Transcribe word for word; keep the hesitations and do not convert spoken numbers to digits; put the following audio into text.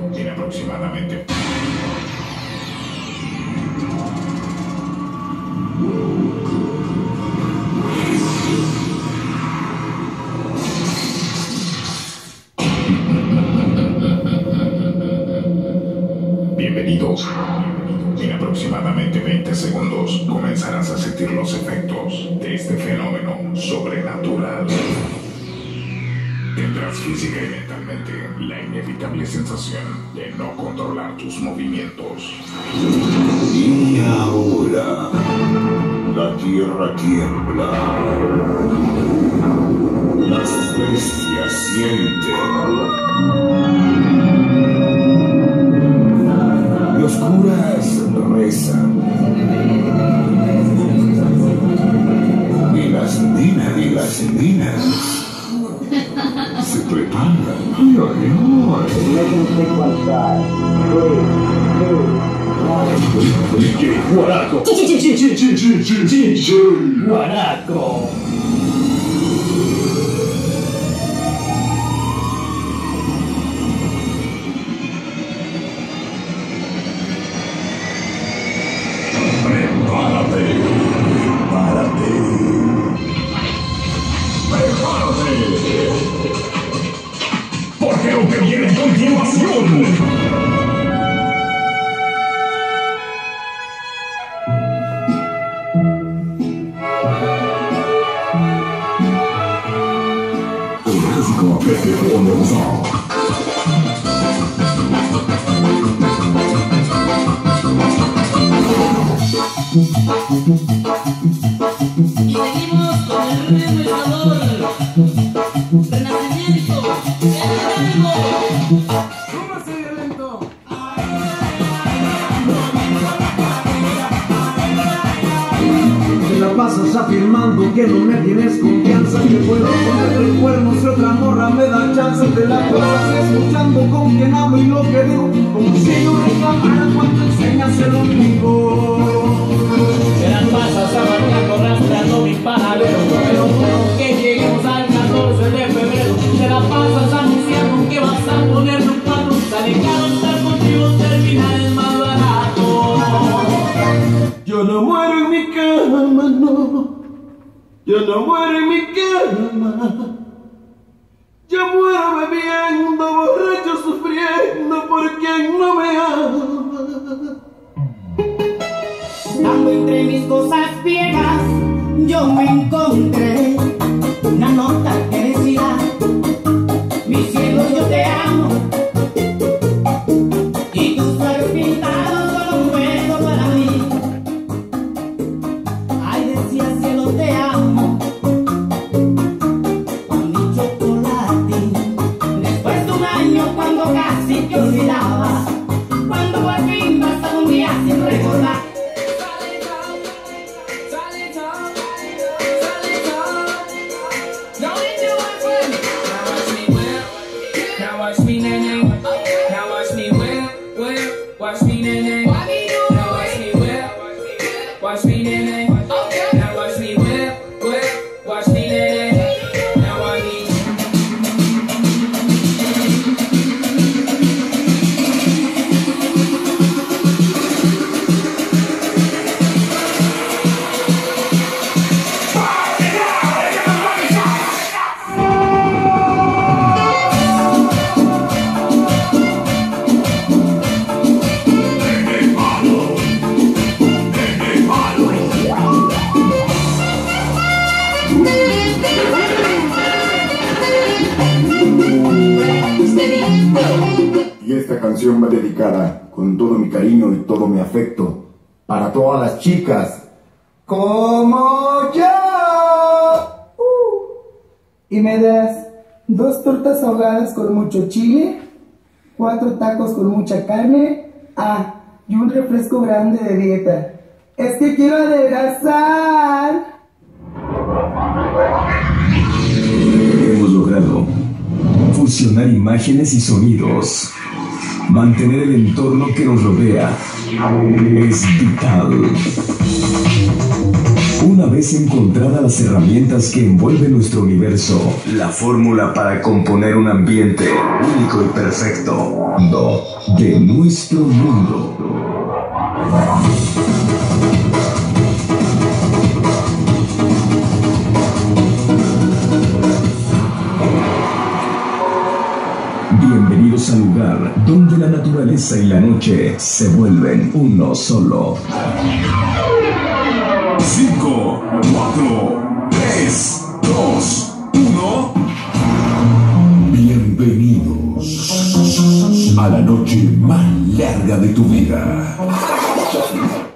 en aproximadamente... Bienvenidos. En aproximadamente veinte segundos comenzarás a sentir los efectos de este fenómeno sobrenatural. Tendrás física y mentalmente la inevitable sensación de no controlar tus movimientos. Y ahora, la tierra tiembla. Las bestias sienten. Los curas rezan. Y las niñas y las niñas se preparan. Ay, ay, ay. D J Guaraco. D J Guaraco. Prepárate. Prepárate. Prepárate. Porque lo que viene a continuación. Y seguimos con el ritmo y sabor. Renacimiento, el ¿cómo se violento? Te la pasas afirmando que no me tienes confianza, que puedo ponerle cuernos si otra morra me da chance. Te la pasas escuchando con quien hablo y lo que digo, como si yo reclamara cuando enseñas el ombligo. Te la pasas abarcando, rastreando mi paradero, pero por que lleguemos al catorce de febrero. Te la pasas anunciando que vas a ponerme un cuatro. Sale caro estar contigo, termina el más barato. Yo no muero en mi cama, no. Yo no muero en mi cama. Yo muero bebiendo, borracho, sufriendo por quien no me ama. Ando entre mis cosas viejas, yo me encontré una nota que decía: mi cielo, yo te amo, y tus labios pintados son un juego para mí. Ay, decía cielo, te amo, con mi chocolatín. Después de un año cuando casi te olvidaba, cuando por fin basta un día sin recordar. Watch me, nene. Now watch me whip. Watch me, nene. Now watch me whip, whip. Watch me, nene. Now I need. Y esta canción va dedicada con todo mi cariño y todo mi afecto para todas las chicas como yo. Uh. Y me das dos tortas ahogadas con mucho chile, cuatro tacos con mucha carne, ah, y un refresco grande de dieta. Es que quiero adelgazar. Hemos logrado fusionar imágenes y sonidos. Mantener el entorno que nos rodea es vital. Una Una vez encontradas las herramientas que envuelven nuestro universo, la fórmula para componer un ambiente único y perfecto de nuestro mundo. Bienvenidos al lugar donde la naturaleza y la noche se vuelven uno solo. cinco, cuatro, tres, dos, uno. Bienvenidos a la noche más larga de tu vida.